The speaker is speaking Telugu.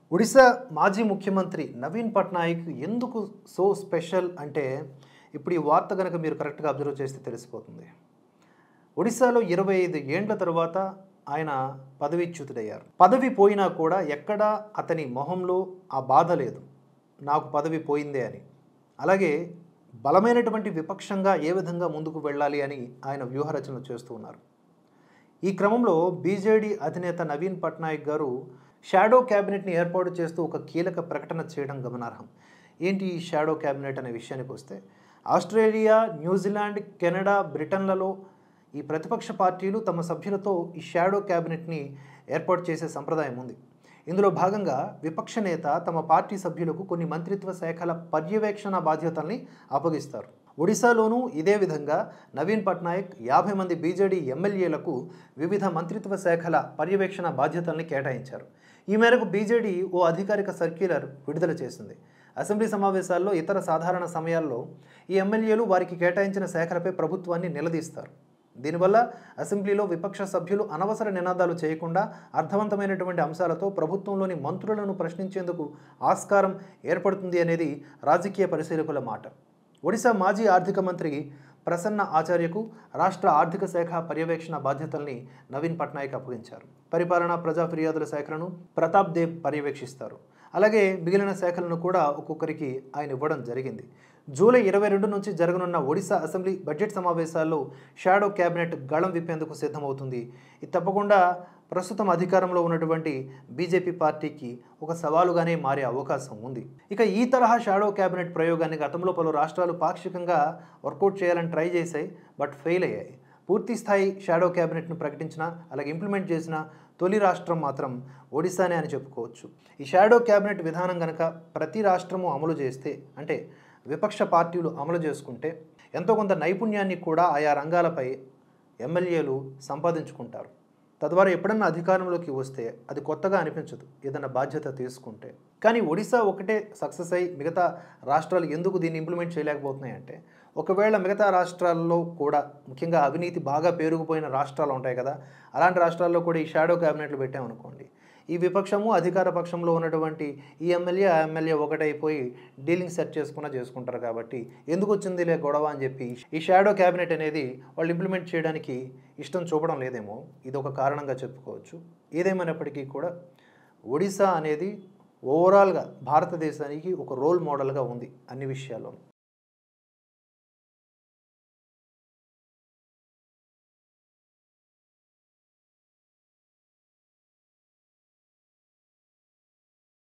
ఒడిశా మాజీ ముఖ్యమంత్రి నవీన్ పట్నాయక్ ఎందుకు సో స్పెషల్ అంటే ఇప్పుడు ఈ వార్త కనుక మీరు కరెక్ట్గా అబ్జర్వ్ చేస్తే తెలిసిపోతుంది. ఒడిశాలో 25 ఏండ్ల తర్వాత ఆయన పదవీచ్యుతుడయ్యారు. పదవి పోయినా కూడా ఎక్కడా అతని మొహంలో ఆ బాధ లేదు, నాకు పదవి పోయిందే అని. అలాగే బలమైనటువంటి విపక్షంగా ఏ విధంగా ముందుకు వెళ్ళాలి అని ఆయన వ్యూహరచనలు చేస్తూ ఉన్నారు. ఈ క్రమంలో బీజేడీ అధినేత నవీన్ పట్నాయక్ గారు షాడో క్యాబినెట్ని ఏర్పాటు చేస్తూ ఒక కీలక ప్రకటన చేయడం గమనార్హం. ఏంటి ఈ షాడో క్యాబినెట్ అనే విషయానికి వస్తే, ఆస్ట్రేలియా, న్యూజిలాండ్, కెనడా, బ్రిటన్లలో ఈ ప్రతిపక్ష పార్టీలు తమ సభ్యులతో ఈ షాడో క్యాబినెట్ని ఏర్పాటు చేసే సంప్రదాయం ఉంది. ఇందులో భాగంగా విపక్ష నేత తమ పార్టీ సభ్యులకు కొన్ని మంత్రిత్వ శాఖల పర్యవేక్షణ బాధ్యతల్ని అప్పగిస్తారు. ఒడిశాలోనూ ఇదే విధంగా నవీన్ పట్నాయక్ 50 మంది బీజేడీ ఎమ్మెల్యేలకు వివిధ మంత్రిత్వ శాఖల పర్యవేక్షణ బాధ్యతల్ని కేటాయించారు. ఈ మేరకు బీజేడీ ఓ అధికారిక సర్క్యులర్ విడుదల చేసింది. అసెంబ్లీ సమావేశాల్లో, ఇతర సాధారణ సమయాల్లో ఈ ఎమ్మెల్యేలు వారికి కేటాయించిన శాఖలపై ప్రభుత్వాన్ని నిలదీస్తారు. దీనివల్ల అసెంబ్లీలో విపక్ష సభ్యులు అనవసర నినాదాలు చేయకుండా అర్థవంతమైనటువంటి అంశాలతో ప్రభుత్వంలోని మంత్రులను ప్రశ్నించేందుకు ఆస్కారం ఏర్పడుతుంది అనేది రాజకీయ పరిశీలకుల మాట. ఒడిశా మాజీ ఆర్థిక మంత్రి ప్రసన్న ఆచార్యకు రాష్ట్ర ఆర్థిక శాఖ పర్యవేక్షణ బాధ్యతల్ని నవీన్ పట్నాయక్ అప్పగించారు. పరిపాలన, ప్రజా ఫిర్యాదుల శాఖలను ప్రతాప్ దేవ్ పర్యవేక్షిస్తారు. అలాగే మిగిలిన శాఖలను కూడా ఒక్కొక్కరికి ఆయన ఇవ్వడం జరిగింది. జూలై 22 నుంచి జరగనున్న ఒడిశా అసెంబ్లీ బడ్జెట్ సమావేశాల్లో షాడో క్యాబినెట్ గళం విప్పేందుకు సిద్ధమవుతుంది. ఇది తప్పకుండా ప్రస్తుతం అధికారంలో ఉన్నటువంటి బీజేపీ పార్టీకి ఒక సవాలుగానే మారే అవకాశం ఉంది. ఇక ఈ తరహా షాడో క్యాబినెట్ ప్రయోగాన్ని గతంలో పలు రాష్ట్రాలు పాక్షికంగా వర్కౌట్ చేయాలని ట్రై చేశాయి, బట్ ఫెయిల్ అయ్యాయి. పూర్తి స్థాయి షాడో క్యాబినెట్ను ప్రకటించిన, అలాగే ఇంప్లిమెంట్ చేసిన తొలి రాష్ట్రం మాత్రం ఒడిశానే అని చెప్పుకోవచ్చు. ఈ షాడో క్యాబినెట్ విధానం కనుక ప్రతి రాష్ట్రము అమలు చేస్తే, అంటే విపక్ష పార్టీలు అమలు చేసుకుంటే, ఎంతో కొంత నైపుణ్యాన్ని కూడా ఆయా రంగాలపై ఎమ్మెల్యేలు సంపాదించుకుంటారు. తద్వారా ఎప్పుడన్నా అధికారంలోకి వస్తే అది కొత్తగా అనిపించదు ఏదైనా బాధ్యత తీసుకుంటే. కానీ ఒడిశా ఒకటే సక్సెస్ అయ్యి మిగతా రాష్ట్రాలు ఎందుకు దీన్ని ఇంప్లిమెంట్ చేయలేకపోతున్నాయంటే, ఒకవేళ మిగతా రాష్ట్రాల్లో కూడా, ముఖ్యంగా అవినీతి బాగా పేరుకుపోయిన రాష్ట్రాలు ఉంటాయి కదా, అలాంటి రాష్ట్రాల్లో కూడా ఈ షాడో క్యాబినెట్లు పెట్టామనుకోండి, ఈ విపక్షము అధికార పక్షంలో ఉన్నటువంటి ఈ ఎమ్మెల్యే ఆ ఎమ్మెల్యే ఒకటైపోయి డీలింగ్ సెట్ చేసుకుంటారు. కాబట్టి ఎందుకు వచ్చిందిలే గొడవ అని చెప్పి ఈ షాడో క్యాబినెట్ అనేది వాళ్ళు ఇంప్లిమెంట్ చేయడానికి ఇష్టం చూపడం లేదేమో, ఇది ఒక కారణంగా చెప్పుకోవచ్చు. ఏదేమైనప్పటికీ కూడా ఒడిశా అనేది ఓవరాల్గా భారతదేశానికి ఒక రోల్ మోడల్గా ఉంది అన్ని విషయాల్లోనూ.